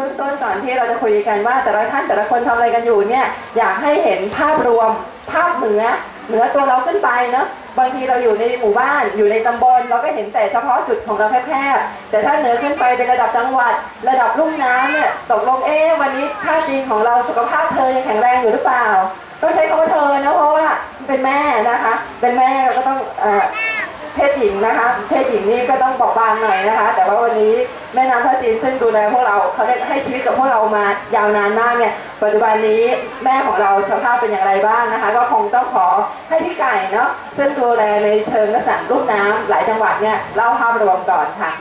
บื้องต้นก่อนที่เราจะคุยกันว่าแต่ละท่านแต่ละคนทำอะไรกันอยู่เนี่ยอยากให้เห็นภาพรวมภาพเหนือตัวเราขึ้นไปเนาะบางทีเราอยู่ในหมู่บ้านอยู่ในตำบลเราก็เห็นแต่เฉพาะจุดของเราแคบๆแต่ถ้าเหนือขึ้นไปเป็นระดับจังหวัดระดับลุ่มน้ำเนี่ยตกลงวันนี้ท่าจีนของเราสุขภาพเธอยังแข็งแรงอยู่หรือเปล่าต้องใช้คำว่าเธอนะเพราะว่าเป็นแม่นะคะเป็นแม่เราก็ต้องเพศหญิงนะคะเพศหญิงนี่ก็ต้องบอกบางหน่อยนะคะแต่ว่าวันนี้แม่น้ำท่าจีนซึ่งดูแลพวกเราเขาได้ให้ชีวิตกับพวกเรามายาวนานมากเนี่ยปัจจุบันนี้แม่ของเราสภาพเป็นอย่างไรบ้างนะคะก็คงต้องขอให้พี่ไก่เนาะซึ่งดูแลในเชิงลักษณะลุ่มน้ำหลายจังหวัดเนี่ยเล่าภาพรวมก่อนค่ะ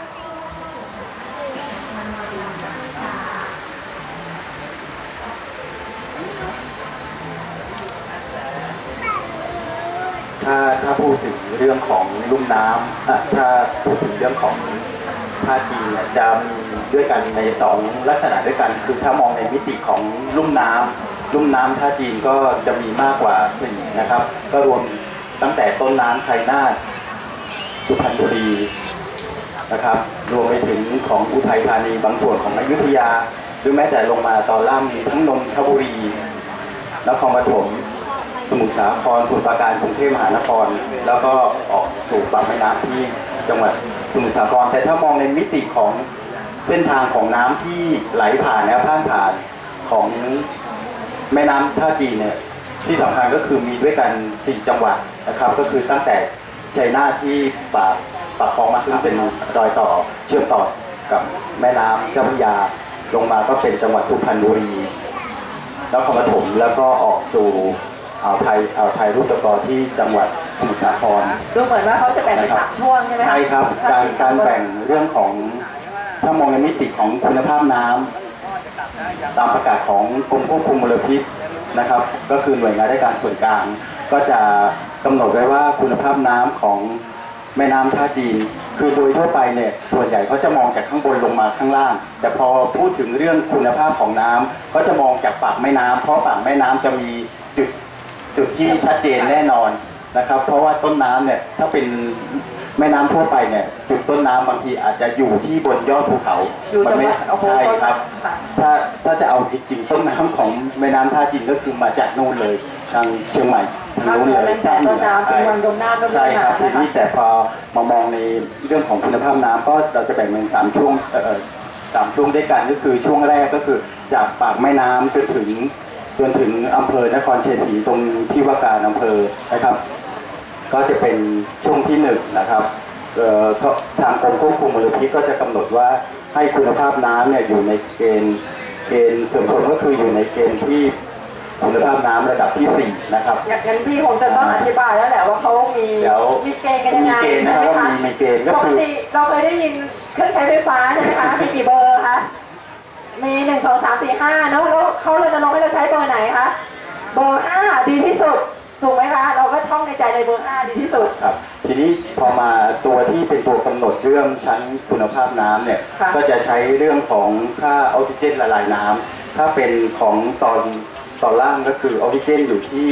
ถ้าพูดถึงเรื่องของลุ่มน้ำถ้าพูดถึงเรื่องของท่าจีนเนี่ยจะมีด้วยกันใน2ลักษณะด้วยกันคือถ้ามองในมิติของลุ่มน้ำท่าจีนก็จะมีมากกว่า4นะครับก็รวมตั้งแต่ต้นน้ำชัยนาทสุพรรณบุรีนะครับรวมไปถึงของอุทัยธานีบางส่วนของอยุธยาหรือแม้แต่ลงมาตอนล่างมีทั้งนนทบุรีนครปฐมสมุทรสาครสมุทรปราการกรุงเทพมหานครแล้วก็ออกสู่ปากแม่น้ำที่จังหวัดสมุทรสาครแต่ถ้ามองในมิติของเส้นทางของน้ำที่ไหลผ่านและพาดผ่านของแม่น้ำท่าจีนเนี่ยที่สำคัญก็คือมีด้วยกัน4จังหวัดนะครับก็คือตั้งแต่ชัยนาทที่ปากคลองมาซึ่งเป็นรอยต่อเชื่อมต่อกับแม่น้ำเจ้าพระยาลงมาก็เป็นจังหวัดสุพรรณบุรีแล้วนครปฐมแล้วก็ออกสู่อ่าวไทยรูปตะกอที่จังหวัดสมุทรสาครดูเหมือนว่าเขาจะแบ่งเป็น3ช่วงใช่ไหมคะใช่ครับการแบ่งเรื่องของถ้ามองในมิติของคุณภาพน้ำตามประกาศของกรมควบคุมมลพิษนะครับก็คือหน่วยงานราชการส่วนกลางก็จะกำหนดไว้ว่าคุณภาพน้ำของแม่น้ำท่าจีนคือโดยทั่วไปเนี่ยส่วนใหญ่เขาจะมองจากข้างบนลงมาข้างล่างแต่พอพูดถึงเรื่องคุณภาพของน้ำก็จะมองจากปากแม่น้ำเพราะปากแม่น้ำจะมีจุดที่ชัดเจนแน่นอนนะครับเพราะว่าต้นน้ำเนี่ยถ้าเป็นแม่น้ำทั่วไปเนี่ยจุดต้นน้ำบางทีอาจจะอยู่ที่บนยอดภูเขามันไม่ใช่ครับถ้าจะเอาจริงต้นน้ำของแม่น้ำท่าจีนก็คือมาจากนู่นเลยทางเชียงใหม่ทางนู้นเลยแต่ต้นน้ำเป็นวันดมน้ำใช่ครับทีนี้แต่พอมามองในเรื่องของคุณภาพน้ำก็เราจะแบ่งเป็น3ช่วงด้วยกันก็คือช่วงแรกก็คือจากปากแม่น้ำจนถึงอำเภอนครชัยศรีตรงที่ว่าการอำเภอนะครับก็จะเป็นช่วงที่1นะครับทางกรมควบคุมมลพิษก็จะกำหนดว่าให้คุณภาพน้ำเนี่ยอยู่ในเกณฑ์เสริมสมก็คืออยู่ในเกณฑ์ที่คุณภาพน้ำระดับที่4นะครับอย่างนั้นพี่คงจะต้องอธิบายแล้วแหละว่าเขามีเกณฑ์กันยังไงใช่ไหมคะมีเกณฑ์ก็คือปกติเราเคยได้ยินเครื่องใช้ไฟฟ้าใช่ไหมคะมีกี่เบอร์คะมี1 2 3 4 5เนาะแล้วเขาเลยจะลงให้เราใช้เบอร์ไหนคะเบอร์5ดีที่สุดถูกไหมคะเราก็ท่องในใจเลยเบอร์5ดีที่สุดครับทีนี้พอมาตัวที่เป็นตัวกำหนดเรื่องชั้นคุณภาพน้ำเนี่ยก็จะใช้เรื่องของค่าออกซิเจนละลายน้ำถ้าเป็นของตอนล่างก็คือออกซิเจนอยู่ที่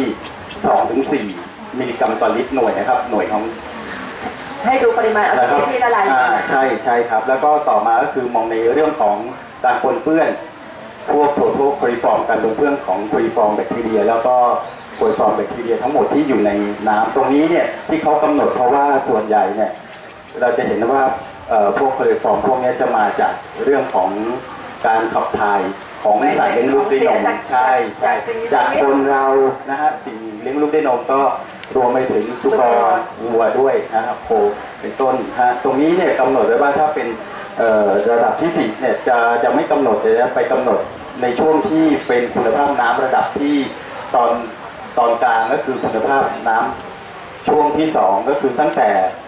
2-4 มิลลิกรัมต่อลิตรหน่วยนะครับหน่วยของให้ดูปริมาณออกซิเจนที่ละลายใช่ครับแล้วก็ต่อมาก็คือมองในเรื่องของการปนเปื้อนพวกโปรโตโคลิฟอร์มการปนเปื้อนของโคลิฟอร์มแบคทีเรียแล้วก็โคลิฟอร์มแบคทีเรียทั้งหมดที่อยู่ในน้ำตรงนี้เนี่ยที่เขากำหนดเพราะว่าส่วนใหญ่เนี่ยเราจะเห็นว่าพวกโคลิฟอร์มพวกนี้จะมาจากเรื่องของการขับถ่ายของสัตว์เลี้ยงลูกด้วยนมใช่จากคนเรานะฮะสิ่งเลี้ยงลูกด้วยนมก็รวมไปถึงสุกรวัวด้วยนะครับโคเป็นต้นฮะตรงนี้เนี่ยกำหนดไว้ว่าถ้าเป็นระดับที่4เนี่ยจะไม่กำหนดจะไปกำหนดในช่วงที่เป็นคุณภาพน้ำระดับที่ตอนกลางก็คือคุณภาพน้ำช่วงที่2ก็คือตั้งแต่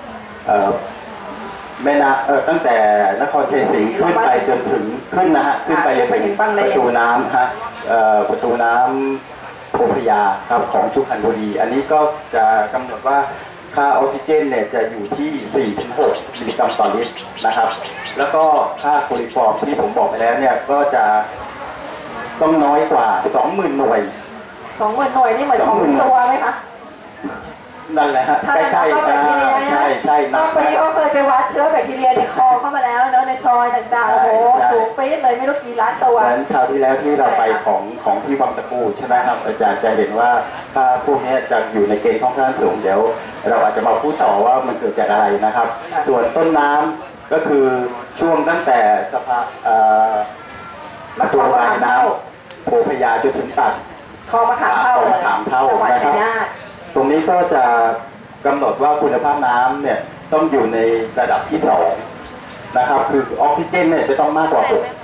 แม่น้ำตั้งแต่นครชัยศรีขึ้นไปจนถึงขึ้นนะฮะขึ้นไปถึงประตูน้ำฮะประตูน้ำโพพยาครับของสุพรรณบุรีอันนี้ก็จะกำหนดว่าค่าออกซิเจนเนี่ยจะอยู่ที่ 4-6 มิลลิกรัมต่อลิตรนะครับแล้วก็ค่าโคลิฟอร์มที่ผมบอกไปแล้วเนี่ยก็จะต้องน้อยกว่า 20,000 หน่วย 20,000 หน่วยนี่เหมือนของตัวไหมคะนั่นแหละฮะถ้าใกเป็นล้นักๆแบคทีเรียใช่ใช่ก็ไปก็เคยไปวัดเชื้อแบคทีเรียในคลองเข้ามาแล้วเนอะในซอยต่างๆโอ้โหสูงปี๊ดเลยไม่รู้กี่ล้านตัวเหมือนคราวที่แล้วที่เราไปของที่วังตะกูใช่ไหมครับอาจารย์จะเห็นว่าถ้าพวกนี้จะอยู่ในเกณฑ์ค่อนข้างสูงเดี๋ยวเราอาจจะมาพูดต่อว่ามันเกิดจากอะไรนะครับ ส่วนต้นน้ำก็คือช่วงตั้งแต่สะพานตัวระบายน้ำโพพยาจนถึงตัดคลองมะขามเท่าเลยคลองมะขามเท่าจังหวัดนะครับชัยนาทตรงนี้ก็จะกำหนดว่าคุณภาพน้ำเนี่ยต้องอยู่ในระดับที่2นะครับคือออกซิเจนเนี่ยจะต้องมากกว่า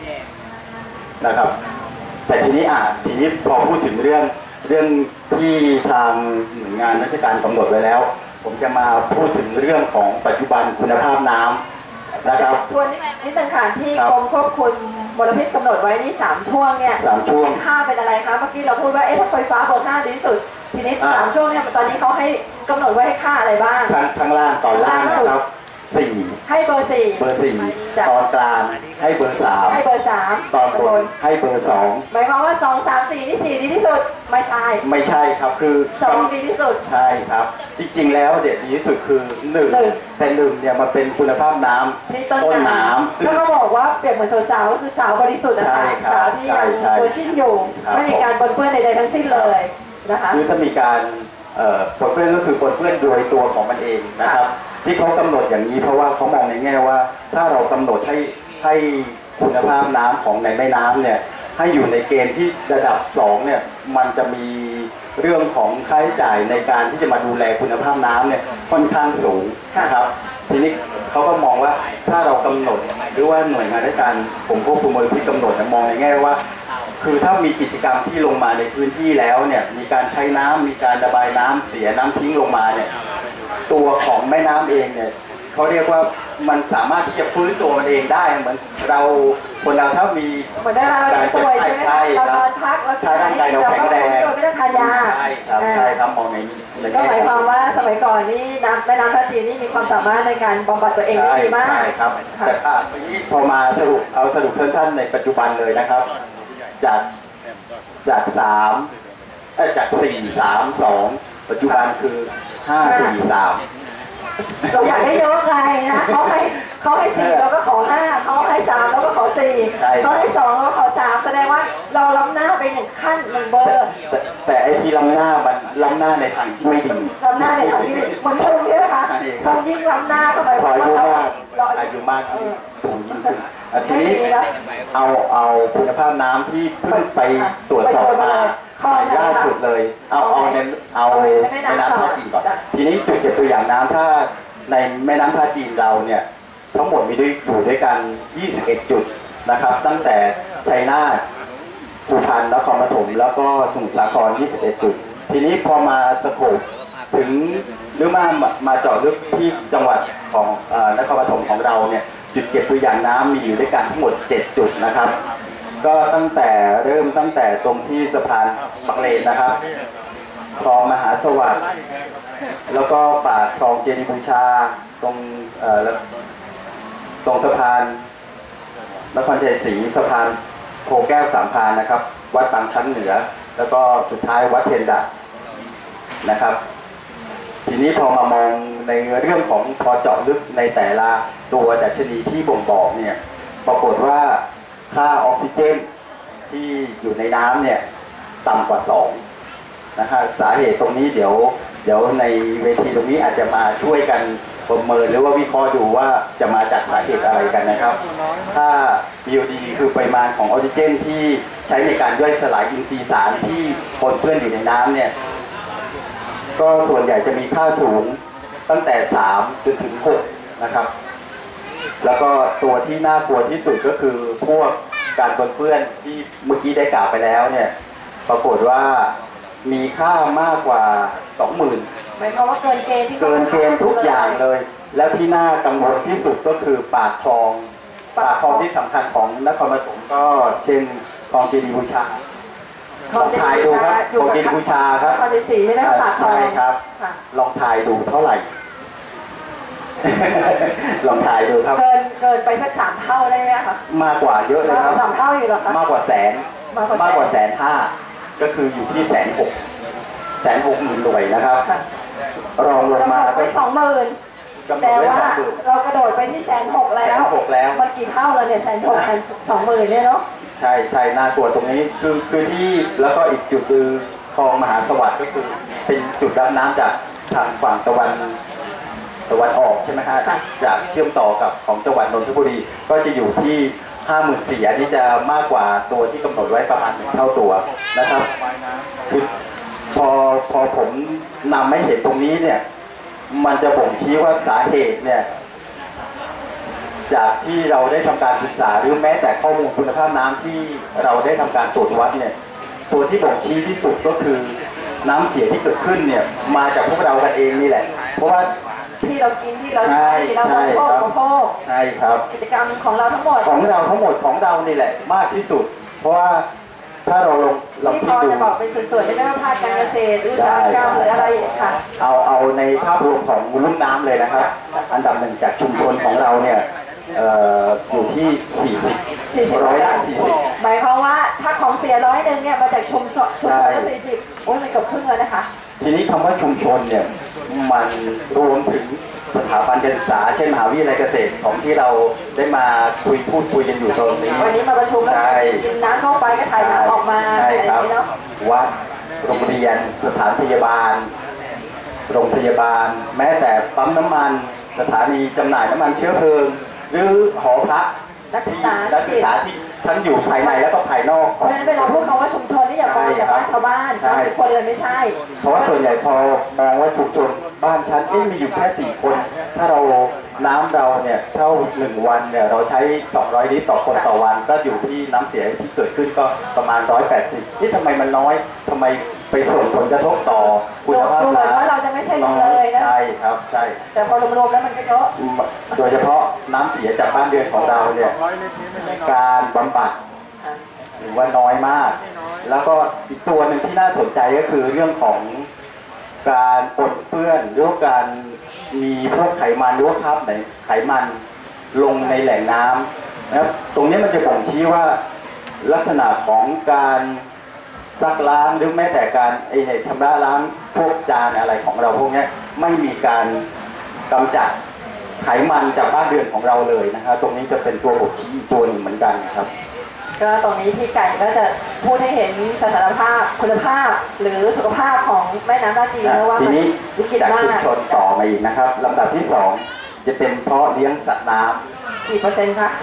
6นะครับแต่ทีนี้พอพูดถึงเรื่องที่ทางหน่วยงานราชการกำหนดไว้แล้ว ผมจะมาพูดถึงเรื่องของปัจจุบันคุณภาพน้ำนะครับทวนนิดนึงค่ะที่กรมควบคุมมลพิษกำหนดไว้นี่3ช่วงเนี่ย 3 ช่วงค่าเป็นอะไรคะเมื่อกี้เราพูดว่าถ้าไฟฟ้าเบอร์5ดีที่สุดทีนี้3ช่วงเนี่ยตอนนี้เขาให้กำหนดไว้ให้ค่าอะไรบ้างข้างล่างตอนล่างนะครับ4 ให้เบอร์4 เบอร์4ตอนกลางให้เบอร์3 ให้เบอร์3 ตอนบนให้เบอร์2 หมายความว่า2 3 4นี่4ดีที่สุดไม่ใช่ไม่ใช่ครับคือ 2ดีที่สุดใช่ครับจริงๆแล้วเด็ดดีที่สุดคือ1แต่1เนี่ยมันเป็นคุณภาพน้ำที่ต้นน้ำถ้าเราบอกว่าเปรียบเหมือนสาวก็คือสาวบริสุทธิ์นะคะสาวที่ยังเบอร์สิ้นอยู่ไม่มีการปนเปื้อนใดๆทั้งสิ้นเลยนะคะคือถ้ามีการปนเปื้อนก็คือปนเปื้อนโดยตัวของมันเองนะครับที่เขากำหนดอย่างนี้เพราะว่าเขามองในแง่ว่าถ้าเรากำหนดให้คุณภาพน้ำของในแม่น้ำเนี่ยให้อยู่ในเกณฑ์ที่ระดับ2เนี่ยมันจะมีเรื่องของค่าใช้จ่ายในการที่จะมาดูแลคุณภาพน้ำเนี่ยค่อนข้างสูงนะครับทีนี้เขาก็มองว่าถ้าเรากำหนดหรือว่าหน่วยงานราชการผมควบคุมมลพิษกำหนดมองในแง่ว่าคือถ้ามีกิจกรรมที่ลงมาในพื้นที่แล้วเนี่ยมีการใช้น้ำมีการระบายน้ำเสียน้ำทิ้งลงมาเนี่ยตัวของแม่น้ำเองเนี่ยเขาเรียกว่ามันสามารถที่จะฟื้นตัวมันเองได้เหมือนคนเราถ้ามีเหมือนเราป่วยใช่ไหมคะเรานอนพักแล้วถ้าร่างกายเราแข็งแรงไม่ต้องทานยาใช่ครับมองในนี้ก็หมายความว่าสมัยก่อนนี่แม่น้ำท่าจีนนี่มีความสามารถในการบำบัดตัวเองได้ดีมากใช่ครับแต่ทีนี้พอมาสรุปสั้นๆในปัจจุบันเลยนะครับจาก4 3 2ปัจจุบันคือ5 4 3 เราอยากได้เยอะไงนะเขาให้4เราก็ขอ5เขาให้3เราก็ขอ4เขาให้2เราก็ขอ3แสดงว่าเราล้ำหน้าไป1ขั้น1เบอร์แต่ไอ้ที่ล้ำหน้ามันล้ำหน้าในทางที่ไม่ดีล้ำหน้าในทางที่ดีเหมือนพุ่งใช่ไหมคะพุ่งยิ่งล้ำหน้าเข้าไปพออายุมากพุ่งยิ่งขึ้นทีนี้เอาคุณภาพน้ำที่เพิ่งไปตรวจสอบมาล่าสุดเลยเอาแม่น้ำท่าจีนก่อนทีนี้จุดเก็บตัวอย่างน้ำถ้าในแม่น้ำท่าจีนเราเนี่ยทั้งหมดมีอยู่ด้วยกัน21จุดนะครับตั้งแต่ชัยนาทสุพรรณนครปฐมแล้วก็สมุทรสาคร21จุดทีนี้พอมาสโคปถึงหรือมาเจาะลึกที่จังหวัดของนครปฐมของเราเนี่ยจุดเก็บตัวอย่างน้ำมีอยู่ด้วยกันทั้งหมด7จุดนะครับก็ตั้งแต่ตรงที่สะพานปักเลนนะครับคลองมหาสวัสดิ์แล้วก็ปากคลองเจดีย์บูชาตรงสะพานนครชัยศรีสะพานโพแก้วสามพรานนะครับวัดบางชั้นเหนือแล้วก็สุดท้ายวัดเทียนดะนะครับทีนี้พอมามองในเรื่องของพอเจาะลึกในแต่ละตัวดัชนีที่บ่งบอกเนี่ยปรากฏว่าค่าออกซิเจนที่อยู่ในน้ำเนี่ยต่ำกว่า2นะฮะสาเหตุตรงนี้เดี๋ยวในเวทีตรงนี้อาจจะมาช่วยกันประเมินหรือว่าวิเคราะห์ดูว่าจะมาจากสาเหตุอะไรกันนะครับถ้า BOD คือปริมาณของออกซิเจนที่ใช้ในการย่อยสลายอินทรีย์สารที่ปนเปื้อนอยู่ในน้ำเนี่ยก็ส่วนใหญ่จะมีค่าสูงตั้งแต่3จนถึง6นะครับแล้วก็ตัวที่น่ากลัวที่สุดก็คือพวกการปนเปื้อนที่เมื่อกี้ได้กล่าวไปแล้วเนี่ยปรากฏว่ามีค่ามากกว่า 20,000 หมายความว่าเกินเกณฑ์ทุกอย่างเลยแล้วที่น่ากังวลที่สุดก็คือปากคลองที่สำคัญของนครปฐมก็เช่นคลองเจดีย์บูชาลองทายดูครับคลองเจดีย์บูชาครับคลองเจดีย์ใช่ไหมครับปากคลองใช่ครับลองทายดูเท่าไหร่ ลองทายดูครับเกินไปสัก3 เท่าได้ไหมคะมากกว่าเยอะเลยครับ 3 เท่าอยู่หรอคะมากกว่า100,000ก็คืออยู่ที่160,000หน่วยนะครับรองลงมาไป20,000แต่ว่าเรากระโดดไปที่160,000แล้วมันกี่เท่าแล้วเนี่ย160,000 20,000เนี่ยเนาะใช่ใช่น่ากลัวตรงนี้คือที่แล้วก็อีกจุดคือคลองมหาสวัสดิ์ก็คือเป็นจุดรับน้ำจากทางฝั่งตะวันออกใช่ไหมฮะจากเชื่อมต่อกับของจังหวัดนนทบุรีก็จะอยู่ที่54,000อันนี้จะมากกว่าตัวที่กำหนดไว้ประมาณ1 เท่าตัวนะครับคือพอผมนำให้เห็นตรงนี้เนี่ยมันจะบ่งชี้ว่าสาเหตุเนี่ยจากที่เราได้ทำการศึกษาหรือแม้แต่ข้อมูลคุณภาพน้ำที่เราได้ทำการตรวจวัดเนี่ยตัวที่บ่งชี้ที่สุดก็คือน้ำเสียที่เกิดขึ้นเนี่ยมาจากพวกเรากันเองนี่แหละเพราะว่าที่เรากินที่เราใช้ที่เราบริโภคใช่ครับกิจกรรมของเราทั้งหมดของเรานี่แหละมากที่สุดเพราะว่าถ้าเราลองคิดดูจะบอกเป็นส่วนๆได้ไหมว่าภาคการเกษตรอุตสาหกรรมหรืออะไรค่ะเอาในภาพรวมของลุ่มน้ำเลยนะครับอันดับหนึ่งจากชุมชนของเราเนี่ยอยู่ที่40%หมายความว่าถ้าของเสีย100เนี่ยมาจากชุมชนละ40โอ้ยมันเกือบครึ่งแล้วนะคะทีนี้คำว่าชุมชนเนี่ยมันรวมถึงสถาบันการศึกษาเช่นมหาวิทยาลัยเกษตรของที่เราได้มาพูดคุยกันอยู่ตรงนี้วันนี้มาประชุมแล้วกินน้ำเข้าไปก็ถ่ายน้ำออกมาใช่ครับวัดโรงเรียนสถานพยาบาลโรงพยาบาลแม้แต่ปั๊มน้ำมันสถานีจำหน่ายน้ำมันเชื้อเพลิงหรือหอพักนักศึกษาที่ทั้งอยู่ภายในและก็ภายนอกเพราะฉะนั้นเวลาพูดคำว่าชุมชนนี่อย่ามองแต่บ้านชาวบ้านคนเดินไม่ใช่เพราะว่าส่วนใหญ่พอมองว่าชุมชนบ้านฉันมีอยู่แค่4 คนถ้าเราน้ำเราเนี่ยเท่า1 วันเนี่ยเราใช้200 ลิตรต่อคนต่อวันก็อยู่ที่น้ำเสียที่เกิดขึ้นก็ประมาณ180นี่ทำไมมันน้อยทำไมไปส่งผลกระทบต่อคุณภาพน้ำว่าเราจะไม่ใช่เลยนะใช่ครับใช่แต่พอรวมๆแล้วมันก็เยอะโดยเฉพาะน้ำเสียจากบ้านเรือนของเราเนี่ยการบำบัดหรือว่าน้อยมากแล้วก็อีกตัวหนึ่งที่น่าสนใจก็คือเรื่องของการปนเปื้อนหรือการมีพวกไขมันหรือว่าคราบไขมันลงในแหล่งน้ำนะครับตรงนี้มันจะบ่งชี้ว่าลักษณะของการซักล้างหรือแม้แต่การชำระล้างพวกจานอะไรของเราพวกนี้ไม่มีการกำจัดไขมันจากบ้านเรือนของเราเลยนะครับตรงนี้จะเป็นตัวบ่งชี้ตัวหนึ่งเหมือนกันครับก็ตรงนี้พี่ไก่ก็จะพูดให้เห็นสถานภาพคุณภาพหรือสุขภาพของแม่น้ำท่าจีนนะว่าทีนี้จากชุมชนต่อมาอีกนะครับลำดับที่2จะเป็นเพาะเลี้ยงสัตว์น้ำกี่%คะ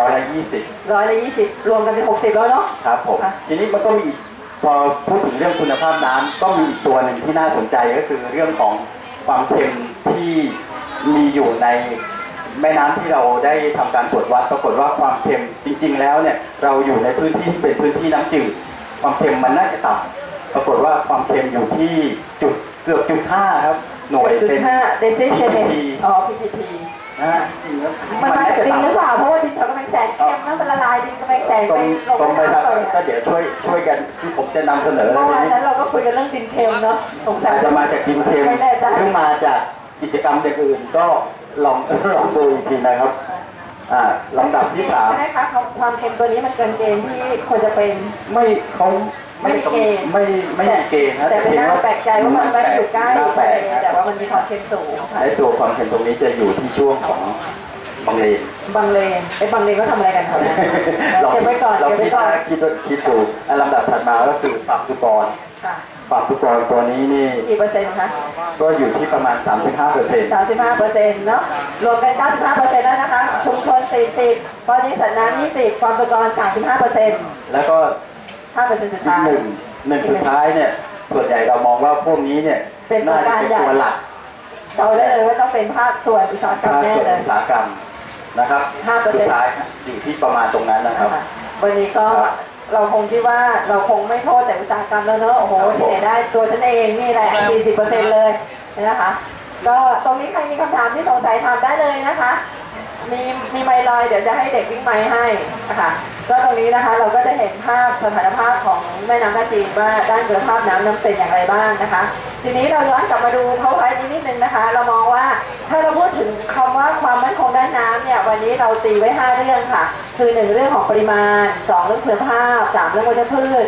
120% รวมกันเป็น60แล้วเนาะครับผมทีนี้มันก็มีพอพูดถึงเรื่องคุณภาพน้ำก็มีอีกตัวหนึ่งที่น่าสนใจก็คือเรื่องของความเค็มที่มีอยู่ในแม่น้ำที่เราได้ทำการตรวจวัดปรากฏว่าความเค็มจริงๆแล้วเนี่ยเราอยู่ในพื้นที่ที่เป็นพื้นที่น้ำจืดความเค็มมันน่าจะต่ำปรากฏว่าความเค็มอยู่ที่เกือบ.5ครับหน่วยเป็น PPT PPT นะมันมาจากดินหรือเปล่าเพราะว่าดินเขากำลังแสงเค็มนั่นเป็นละลายดินกำลังแสงไปลงไปครับก็เดี๋ยวช่วยกันที่ผมจะนำเสนอเมื่อวานนั้นเราก็คุยกันเรื่องดินเค็มเนาะสงสัยจะมาจากดินเค็มหรือมาจากกิจกรรมอย่างอื่นก็ลองดูอีกทีนะครับลำดับที่3 ใช่ไหมคะความเค็มตัวนี้มันเกินเกณฑ์ที่ควรจะเป็นไม่มีเกณฑ์ไม่มีเกณฑ์นะแต่เป็นน่าแปลกใจว่ามันไม่อยู่ใกล้แต่ว่ามันมีความเค็มสูงและตัวความเค็มตรงนี้จะอยู่ที่ช่วงของบางเลนบางเลนก็ทำอะไรกันครับเก็บไว้ก่อนคิดดูลำดับถัดมาก็คือฝักสุกรฝากทุกคนตัวนี้นี่กี่เปอร์เซ็นต์คะก็อยู่ที่ประมาณ 35%เนาะรวมกัน 95% แล้วนะคะชุมชน40ตอนนี้สัตว์น้ำ20ความสุกร35% แล้วก็ 5%สุดท้ายหนึ่งสุดท้ายเนี่ยส่วนใหญ่เรามองว่าพวกนี้เนี่ยน่าจะเป็นตัวหลักเราได้เลยว่าต้องเป็นภาคส่วนอุตสาหกรรมแน่เลยอุตสาหกรรมนะครับสุดท้ายอยู่ที่ประมาณตรงนั้นนะครับวันนี้ก็เราคงคิดว่าเราคงไม่โทษแต่อุตสาหกรรมแล้วเนอะโอ้โหที่ไหนได้ตัวฉันเองนี่แหละ 40% เลยนะคะก็ตรงนี้ใครมีคำถามที่สงสัยถามได้เลยนะคะมีไมค์ลอยเดี๋ยวจะให้เด็กวิ่งไมค์ให้นะคะก็ตรงนี้นะคะเราก็จะเห็นภาพสถานภาพของแม่น้ำท่าจีนว่าด้านคุณภาพน้ำเป็นอย่างไรบ้างนะคะทีนี้เราย้อนกลับมาดูเขาไว้นิดนึงนะคะเรามองว่าถ้าเราพูดถึงคำว่าความมั่นคงด้านน้ำเนี่ยวันนี้เราตีไว้5 เรื่องค่ะคือ1เรื่องของปริมาณ2เรื่องคุณภาพ3เรื่องวัชพืช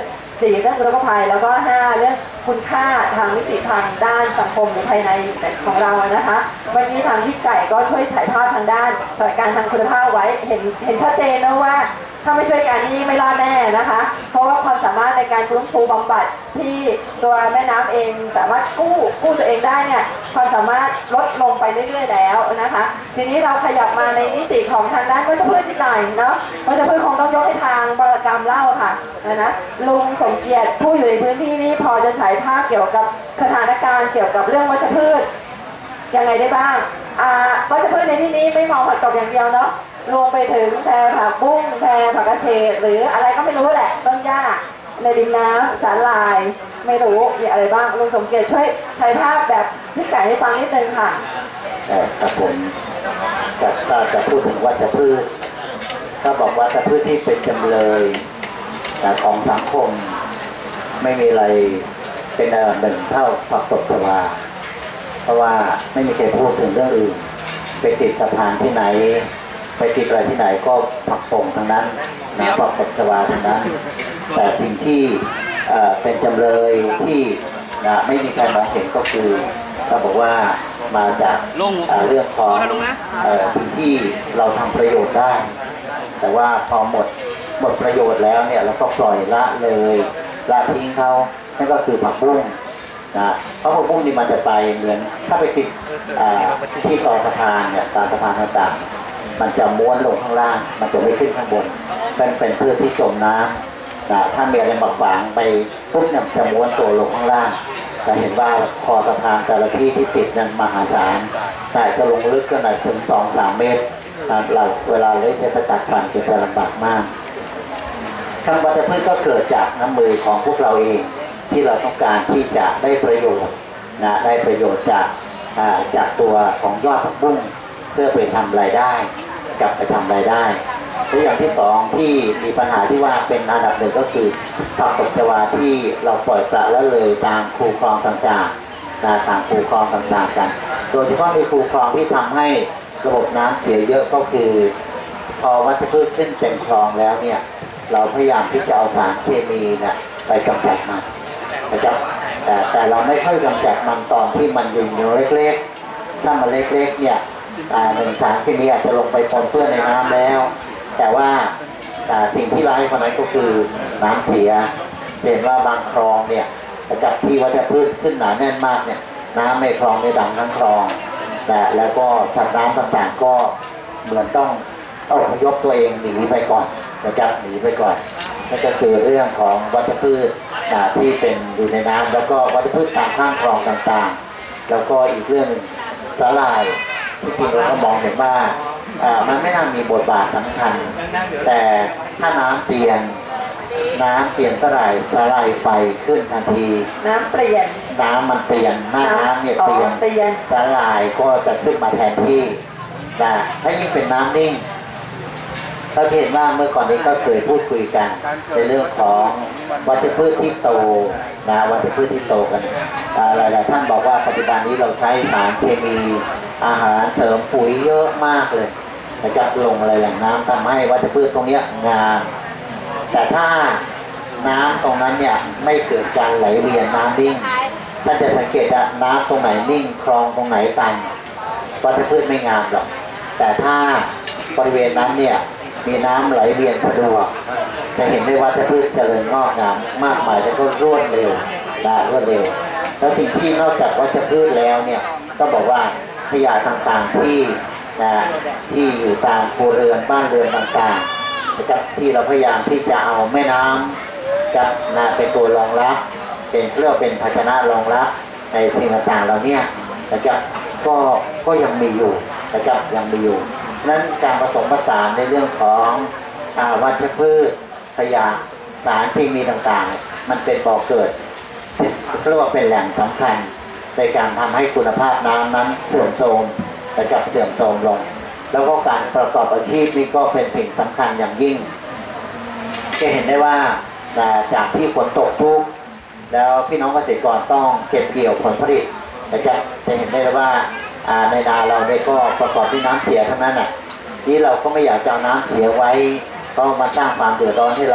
4เรื่องอุทกภัยแล้วก็5เรื่องคุณค่าทางมิติทางด้านสังคมหรือภายในของเรานะคะวันนี้ทางพี่ไก่ก็ช่วยถ่ายภาพทางด้านสถานการณ์ทางคุณภาพไว้เห็นชัดเจนนะว่าถ้าไม่ช่วยกันนี่ไม่รอดแน่นะคะเพราะว่าความสามารถในการฟื้นฟูบำบัดที่ตัวแม่น้ำเองสามารถกู้ตัวเองได้เนี่ยความสามารถลดลงไปเรื่อยๆแล้วนะคะทีนี้เราขยับมาในมิติของทางด้านวัชพืชนิดหน่อยเนาะวัชพืชคงต้องยกให้ทางบรกรรมเล่าค่ะนะลุงสมเกียรติผู้อยู่ในพื้นที่นี้พอจะฉายภาพเกี่ยวกับสถานการณ์เกี่ยวกับเรื่องวัชพืชยังไงได้บ้างวัชพืชในที่นี้ไม่มองผักตบอย่างเดียวเนาะรวมไปถึงแพรผักบุ้งแพรผักกระเฉดหรืออะไรก็ไม่รู้แหละต้นหญ้าในดินน้ำสาหร่ายไม่รู้มีอะไรบ้างลุงสมเกียรติช่วยใช้ภาพแบบพี่ไก่ให้ฟังนิดนึงค่ะครับผมจะพูดถึงวัชพืชถ้าบอกวัชพืชที่เป็นจำเลยของสังคมไม่มีอะไรเป็นอันดับหนึ่งเท่าผักตบชวาเพราะว่าไม่มีใครพูดถึงเรื่องอื่นไปติดสะพานที่ไหนไปติดอะไรที่ไหนก็ผักปงทั้งนั้นนะผักตบชวาทั้งนั้นแต่สิ่งที่เป็นจำเลยที่ไม่มีใครมองเห็นก็คือเราบอกว่ามาจากเรื่องของสิ่งที่เราทำประโยชน์ได้แต่ว่าพอหมดประโยชน์แล้วเนี่ยเราก็ปล่อยละเลยละทิ้งเขานั่นก็คือผักบุ้งนะเพราะผักบุ้งนี่มันจะไปเหมือนถ้าไปติดที่ต่อสะพานเนี่ยตามสะพานต่างๆมันจะม้วนลงข้างล่างมันจะไม่ขึ้นข้างบนเป็นพืชที่จมน้ำนะถ้ามีอะไรมาฝังไปปุ๊บเนี่ยจะม้วนตัวลงข้างล่างจะเห็นว่าคอสะพานแต่ละที่ที่ติดนั้นมหาศาลแต่จะลงลึกก็หน่อยถึง 2-3 เมตรเราเวลาเล่นจะตัดฟันจะลำบากมากทั้งวัชพืชก็เกิดจากน้ำมือของพวกเราเองที่เราต้องการที่จะได้ประโยชน์ได้ประโยชน์จากตัวของยอดผักบุ้งเพื่อไปทำรายได้กลับไปทำรายได้ตัวอย่างที่สองที่มีปัญหาที่ว่าเป็นอันดับหนึ่งก็คือผักตบชวาที่เราปล่อยปละละเลยตามคูคลองต่างๆตามคูคลองต่างๆกันโดยเฉพาะในคูคลองที่ทำให้ระบบน้ำเสียเยอะก็คือพอวัชพืชขึ้นเต็มคลองแล้วเนี่ยเราพยายามที่จะเอาสารเคมีเนี่ยไปกำจัดมันนะครับแต่เราไม่ค่อยกำจัดมันตอนที่มันอยู่เล็กๆถ้ามันเล็กๆเนี่ยหนึ่งสารเคมีอาจจะลงไปปนเปื้อนในน้ำแล้วแต่ว่าสิ่งที่ร้ายกว่านั้นก็คือน้ำเสียเห็นว่าบางคลองเนี่ยจากที่วัชพืชขึ้นหนาแน่นมากเนี่ยน้ำในคลองในดำทั้งคลองแล้วก็สัตว์น้ำต่างๆก็เหมือนต้องอพยพตัวเองหนีไปก่อนนะครับหนีไปก่อนนั่นก็คือเรื่องของวัชพืชที่เป็นอยู่ในน้ำแล้วก็วัชพืชตามข้างคลองต่างๆแล้วก็อีกเรื่องหนึ่งสาหร่ายที่จริงเราก็มองเห็นว่ามันไม่น่ามีบทบาทสำคัญแต่ถ้าน้ำเปลี่ยนสลายไฟขึ้นทันทีน้ำเปลี่ยนน้ำมันเปลี่ยนหน้าน้ำเนี่ยเปลี่ยนสลายก็จะขึ้นมาแทนที่แต่ถ้ายิ่งเป็นน้ำนิ่งเราเห็นว่าเมื่อก่อนนี้ก็เคยพูดคุยกันในเรื่องของวัชพืชที่โตวัชพืชที่โตกันหลายๆท่านบอกว่าปัจจุบันนี้เราใช้สารเคมีอาหารเสริมปุ๋ยเยอะมากเลยนะครับลงอะไรแหล่งน้ำทำให้วัชพืชตรงนี้งามแต่ถ้าน้ำตรงนั้นเนี่ยไม่เกิดการไหลเวียนน้ำนิ่งถ้าจะสังเกตว่าน้ำตรงไหนนิ่งคลองตรงไหนตันวัชพืชไม่งามหรอกแต่ถ้าบริเวณนั้นเนี่ยมีน้ำไหลเวียนสะดวกจะเห็นได้ว่าวัชพืชเจริญงอกงามมากมายและก็รวดเร็วแล้วสิ่งที่นอกจากวัชพืชแล้วเนี่ยก็บอกว่าขยะต่างๆที่อยู่ตามครัวเรือนบ้านเรือนต่างๆนะครับที่เราพยายามที่จะเอาแม่น้ำกับเป็นตัวรองรับเป็นเรื่องเป็นภาชนะรองรับในสิ่งต่างๆเราเนี่ยนะครับก็ยังมีอยู่นะครับยังมีอยู่นั้นการผสมผสานในเรื่องของวัชพืชขยะสารเคมีต่างๆมันเป็นบ่อเกิดเรียกว่าเป็นแหล่งสำคัญในการทำให้คุณภาพน้ำนั้นเสื่อมโทรมนะครับเสื่อมโทรมลงแล้วก็การประกอบอาชีพนี้ก็เป็นสิ่งสำคัญอย่างยิ่งจะเห็นได้ว่าจากที่ฝนตกทุกแล้วพี่น้องเกษตรกรต้องเก็บเกี่ยวผลผลิตนะครับจะเห็นได้ว่าในนาเราได้ก็ประกอบด้วยน้ำเสียทั้งนั้นนี่เราก็ไม่อยากจะเอาน้ำเสียไว้ก็มาสร้างความเดือดร้อนให้เรา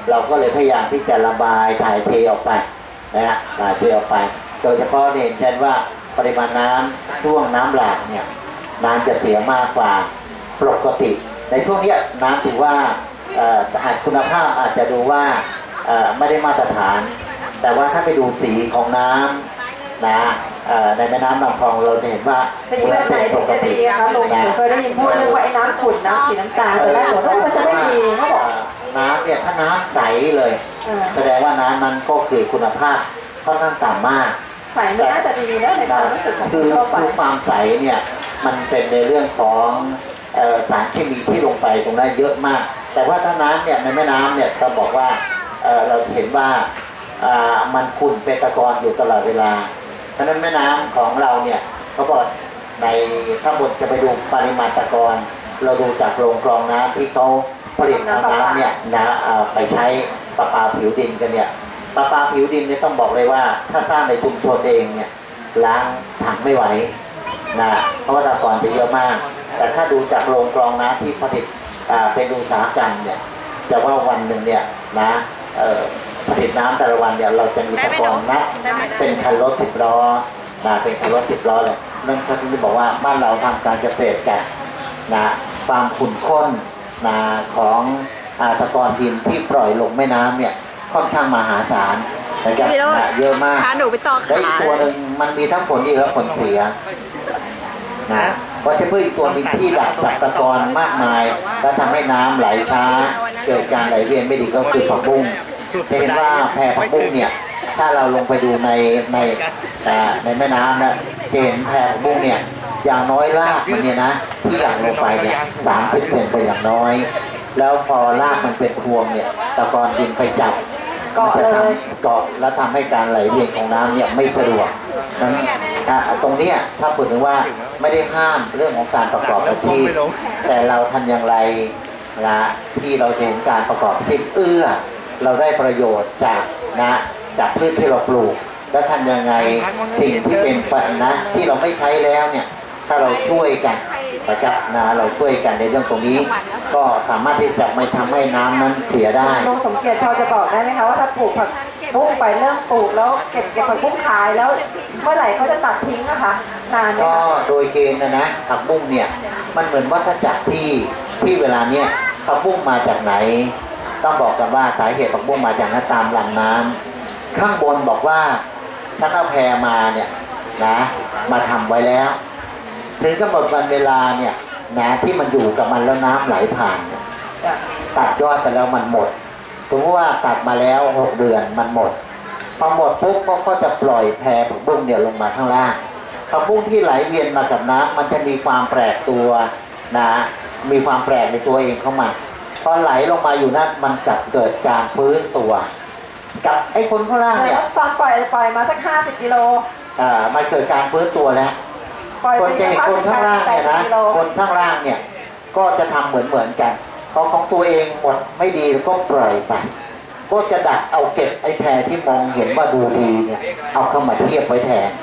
เราก็เลยพยายามที่จะระบายถ่ายเทออกไปนะฮะถ่ายเทออกไป โดยเฉพาะเห็นชัดว่าปริมาณน้ำช่วงน้ำหลากเนี่ยน้ำจะเสียมากกว่าปกติในช่วงนี้น้ำถือว่าอาจคุณภาพอาจจะดูว่าไม่ได้มาตรฐาน แต่ว่าถ้าไปดูสีของน้ำนะในแม่น้ำลำคลองเราจะเห็นว่าสีแบบไหนถึงจะดีคะลุงผมเคยได้ยินพูดเรื่องว่าไอ้น้ำขุ่นน้ำสีน้ำตาลแต่แรกผมว่ามันจะไม่ดีเขาบอกน้ำเนี่ยถ้าน้ำใสเลยแสดงว่าน้ำนั้นก็คือคุณภาพค่อนข้างต่ำมากใสมันน่าจะดีนะในความรู้สึกของคนทั่วไปความใสเนี่ยมันเป็นในเรื่องของสารเคมีที่ลงไปตรงนั้นเยอะมากแต่ว่าถ้าน้ำเนี่ยในแม่น้ำเนี่ยจะบอกว่าเราเห็นว่ามันขุ่นเป็นตะกอนอยู่ตลอดเวลาเพราะฉะนั้นแม่น้ำของเราเนี่ยเขาบอกในข้างบนจะไปดูปริมาณตะกอนเราดูจากโรงกรองน้ำที่เขาผลิตเอาน้ำเนี่ยนะไปใช้ประปาผิวดินกันเนี่ยประปาผิวดินเนี่ยต้องบอกเลยว่าถ้าสร้างในชุมชนเองเนี่ยล้างถังไม่ไหวนะเพราะว่าตะกอนจะเยอะมากแต่ถ้าดูจากโรงกรองน้ำที่ผลิตเป็นอุตสาหกรรมเนี่ยจะว่าวันหนึ่งเนี่ยนะผลิตน้ำแต่ละวันเนี่ยเราจะมีตะกอนนับเป็นคันรถ10 ล้อเป็นคันรถ10 ล้อเลยนั่นก็คือบอกว่าบ้านเราทำการเกษตรกันนะความขุ่นข้นนะของตะกอนดินที่ปล่อยลงแม่น้ำเนี่ยค่อนข้างมหาศาลนะครับเยอะมากและอีกตัวหนึ่งมันมีทั้งผลดีและผลเสียนะเพราะจะเพื่ออีกตัวมีที่ดักจับตะกอนมากมายและทำให้น้ำไหลช้าเกิดการไหลเวียนไม่ดีก็คือผักบุ้งจะเห็นว่าแพผักบุ้งเนี่ยถ้าเราลงไปดูในแม่น้ำนะจะเห็นแพผักบุ้งเนี่ยอย่างน้อยรากมันเนี่ยนะที่หลั่งลงไปเนี่ย30 เซนไปอย่างน้อยแล้วพอรากมันเป็นพวงเนี่ยตะกอนดินไปจับเกาะเลยเกาะแล้วทำให้การไหลเวียนของน้ำเนี่ยไม่สะดวกนั้นตรงนี้ถ้าพูดถึงว่าไม่ได้ห้ามเรื่องของการประกอบอาชีพแต่เราทำอย่างไรนะที่เราเห็นการประกอบอาชีพเราได้ประโยชน์จากพืชที่เราปลูกแล้วทำยังไงสิ่งที่เป็นปัญหาที่เราไม่ใช้แล้วเนี่ยถ้าเราช่วยกันนะครับเราช่วยกันในเรื่องตรงนี้ก็สามารถที่จะไม่ทำให้น้ำนั้นเสียได้ลุงสมเกียรติพอจะบอกได้ไหมคะว่าถ้าปลูกผักบุ้งไปเริ่มปลูกแล้วเก็บผักบุ้งขายแล้วเมื่อไหร่เขาจะตัดทิ้งนะคะนานไหมก็โดยเกณฑ์นะผักบุ้งเนี่ยมันเหมือนวัฏจักรที่เวลาเนี่ยผักบุ้งมาจากไหนต้องบอกกันว่าสาเหตุผักบุ้งมาจากตามลำน้ำข้างบนบอกว่าท่านเอาแพมาเนี่ยนะมาทำไว้แล้วถึงกำหนดวันเวลาเนี่ยนะที่มันอยู่กับมันแล้วน้ำไหลผ่านเนี่ยตัดยอดไปแล้วมันหมดสมมติว่าตัดมาแล้ว6 เดือนมันหมดพอหมดปุ๊บก็จะปล่อยแพผักบุ้งเนี่ยลงมาข้างล่างผักบุ้งที่ไหลเวียนมากับน้ำมันจะมีความแปลกตัวนะมีความแปลกในตัวเองเข้ามาพอไหลลงมาอยู่นั้นมันจะเกิดการฟื้นตัวกับไอ้คนข้างล่างเนี่ยตอนปล่อยมาสัก50 กิโลมันเกิดการฟื้นตัวแล้วคนจะเห็นคนข้างล่างเนี่ยนะคนข้างล่างเนี่ยก็จะทำเหมือนกันพอของตัวเองหมดไม่ดีก็ปล่อยไปก็จะดักเอาเก็บไอ้แพรที่มองเห็นว่าดูดีเนี่ยเอาเข้ามาเทียบไว้แทน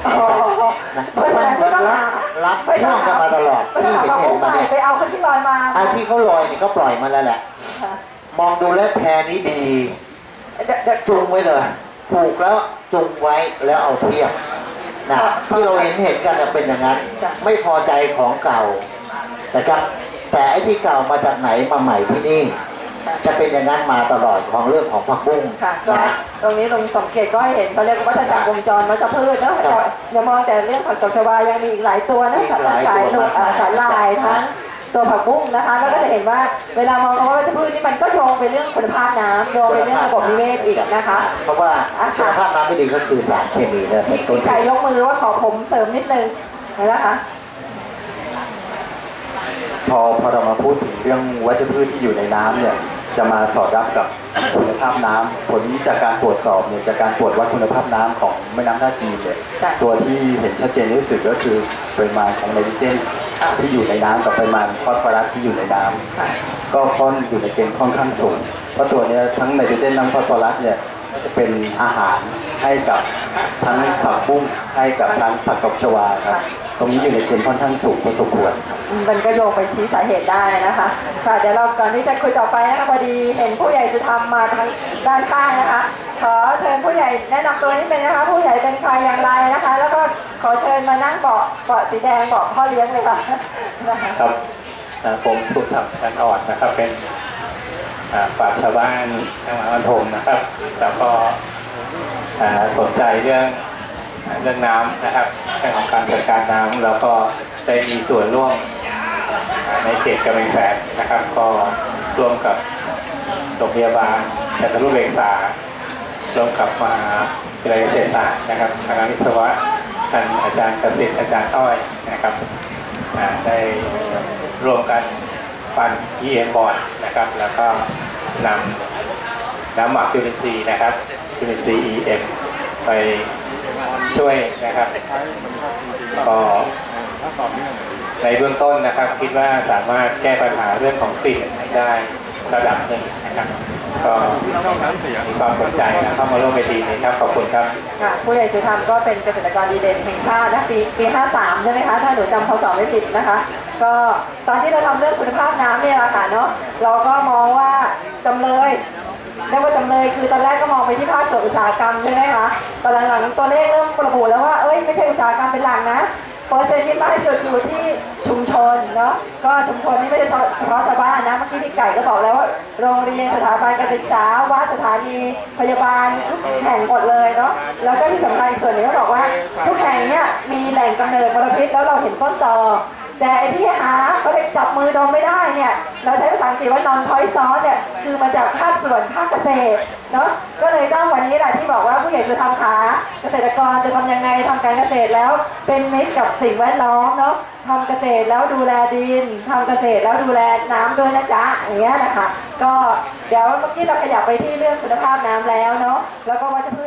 มันรับช่วงกันมาตลอดที่เห็นมาเนี่ยไปเอาคนที่ลอยมาไอ้ที่เขาลอยเนี่ยก็ปล่อยมาแล้วแหละมองดูแล้วแพรนี้ดีจุงไว้เลยผูกแล้วจุงไว้แล้วเอาเทียบนะที่เราเห็นกันเป็นอย่างนั้นไม่พอใจของเก่านะครับแต่ไอ้ที่เก่ามาจากไหนมาใหม่ที่นี่จะเป็นอย่างนั้นมาตลอดของเรื่องของผักบุ้งค่ะก็ตรงนี้ลุงสมเกียรติก็เห็นเขาเรียกวัฏจักรวงจรวัชพืชนะอย่ามองแต่เรื่องผักตบชวายังมีอีกหลายตัวนะสายลายทั้งตัวผักบุ้งนะคะแล้วก็จะเห็นว่าเวลามองคำว่าวัชพืชนี่มันก็โยงไปเรื่องคุณภาพน้ำโยงไปเรื่องระบบนิเวศอีกนะคะเพราะว่าคุณภาพน้ำไม่ดีก็คือสารเคมีเนี่ยพี่ไก่ยกมือว่าขอผมเสริมนิดนึงนะคะพอเรามาพูดถึงเรื่องวัชพืชที่อยู่ในน้ำเนี่ยจะมาสอดรับกับคุณภาพน้ำผลจากการตรวจสอบเนี่ยจากการตรวจวัดคุณภาพน้ำของแม่น้ำท่าจีนเนี่ยตัวที่เห็นชัดเจนที่สุดก็คือปริมาณของไนโตรเจนที่อยู่ในน้ำกับปริมาณฟอสฟอรัสที่อยู่ในน้ำก็ค่อนอยู่ในเกณฑ์ค่อนข้างสูงเพราะตัวนี้ทั้งไนโตรเจนทั้งฟอสฟอรัสเนี่ยจะเป็นอาหารให้กับทั้งผักบุ้งให้กับทั้งผักตบชวาครับตรงนี้อยู่ในเกณฑ์ค่อนข้างสูงพอสมควรครับมันก็โยงไปชี้สาเหตุได้นะคะค่ะเดี๋ยวเราก่อนที่จะคุยต่อไปนะคะพอดีเห็นผู้ใหญ่จะทำมาทางด้านข้างนะคะขอเชิญผู้ใหญ่แนะนำตัวนิดนึงนะคะผู้ใหญ่เป็นใครอย่างไรนะคะ แล้วก็ขอเชิญมานั่งเบาะสีแดงเบาะพ่อเลี้ยงเลยค่ะนะคะครับผมสุขธรรมชันอ่อนนะครับเป็นปราชญ์ชาวบ้านจังหวัดนครปฐมนะครับแล้วก็สนใจเรื่องน้ำนะครับเรื่องของการจัดการน้ำแล้วก็ได้มีส่วนร่วมในเขตกำแพงแสนนะครับก็ร่วมกับโรงพยาบาลจันทรุเบกษาร่วมกับมาวิทยาลัยเกษตรศาสตร์นะครับคณะวิศวะท่านอาจารย์เกษตรอาจารย์ต้อยนะครับได้ร่วมกันปั่น EM บอร์ดนะครับแล้วก็นำน้ำหมักจุลินทรีย์นะครับจุลินทรีย์ EM ไปช่วยนะครับก็ในเบื้องต้นนะครับคิดว่าสามารถแก้ปัญหาเรื่องของกลิ่นได้ระดับหนึ่งนะครับก็มีความสนใจนะเข้ามาร่วมเวทีนี้ครับขอบคุณครับค่ะผู้ใหญ่สุธรรมก็เป็นเกษตรกรดีเด่นแห่งชาตินะปี 53 ใช่ไหมคะถ้าหนูจำพ.ศ. ไม่ผิดนะคะก็ตอนที่เราทำเรื่องคุณภาพน้ำเนี่ยแหละค่ะเนาะเราก็มองว่าจำเลยเรียกว่าจำเลยคือตอนแรกก็มองไปที่ภาคส่วนอุตสาหกรรมใช่ไหมคะตอนหลังๆตัวเลขเริ่มระบุแล้วว่าไม่ใช่อุตสาหกรรมเป็นหลักนะเปอร์เซ็นต์ที่มากที่สุดอยู่ที่ชุมชนเนาะก็ชุมชนนี่ไม่ใช่เฉพาะชาวบ้านนะเมื่อกี้พี่ไก่ก็บอกแล้วว่าโรงเรียนสถาบันการศึกษาวัดสถานีพยาบาลทุกแห่งหมดเลยเนาะแล้วก็ที่สำคัญส่วนหนึ่งก็บอกว่าทุกแห่งเนี่ยมีแหล่งกำเนิดมลพิษแล้วเราเห็นต้นตอแต่ไอ้ที่หาเขาไปจับมือดมไม่ได้เนี่ยเราใช้ภาษาอังกฤษว่า non point source เนี่ยคือมาจากภาคส่วนภาคเกษตรเนาะก็เลยต้องวันนี้แหละที่บอกว่าผู้ใหญ่จะทำขาเกษตรกรจะทำยังไงทำการเกษตรแล้วเป็นมิตรกับสิ่งแวดล้อมเนาะทำเกษตรแล้วดูแลดินทำเกษตรแล้วดูแลน้ำด้วยนะจ๊ะอย่างเงี้ยนะคะก็เดี๋ยวเมื่อกี้เราขยับไปที่เรื่องคุณภาพน้ำแล้วเนาะแล้วก็วัชพืช